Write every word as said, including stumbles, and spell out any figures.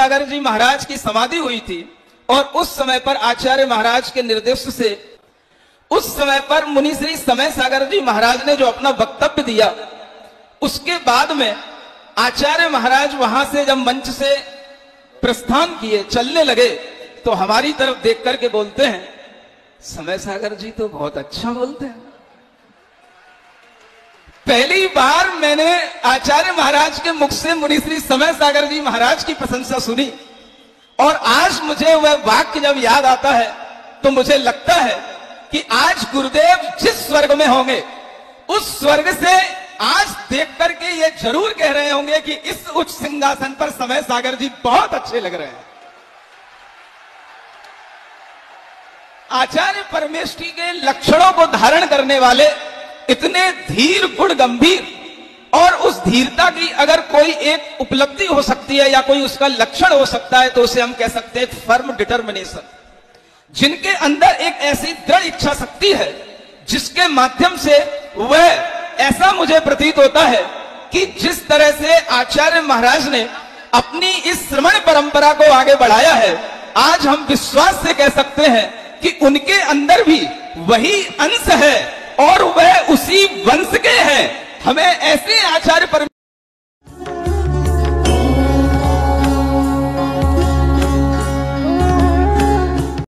सागर जी महाराज की समाधि हुई थी और उस समय पर आचार्य महाराज के निर्देश से उस समय पर मुनि श्री समय सागर जी महाराज ने जो अपना वक्तव्य दिया, उसके बाद में आचार्य महाराज वहां से जब मंच से प्रस्थान किए, चलने लगे, तो हमारी तरफ देख करके बोलते हैं, समय सागर जी तो बहुत अच्छा बोलते हैं। पहली बार मैंने आचार्य महाराज के मुख से मुनि श्री समय सागर जी महाराज की प्रशंसा सुनी, और आज मुझे वह वाक्य जब याद आता है तो मुझे लगता है कि आज गुरुदेव जिस स्वर्ग में होंगे उस स्वर्ग से आज देख करके ये जरूर कह रहे होंगे कि इस उच्च सिंहासन पर समय सागर जी बहुत अच्छे लग रहे हैं। आचार्य परमेष्ठी के लक्षणों को धारण करने वाले, इतने धीर गुण गंभीर, और उस धीरता की अगर कोई एक उपलब्धि हो सकती है या कोई उसका लक्षण हो सकता है तो उसे हम कह सकते हैं फर्म डिटर्मिनेशन। जिनके अंदर एक ऐसी दृढ़ इच्छा शक्ति है जिसके माध्यम से वह, ऐसा मुझे प्रतीत होता है कि जिस तरह से आचार्य महाराज ने अपनी इस श्रवण परंपरा को आगे बढ़ाया है, आज हम विश्वास से कह सकते हैं कि उनके अंदर भी वही अंश है और वह उसी वंश के हैं। हमें ऐसे आचार्य पर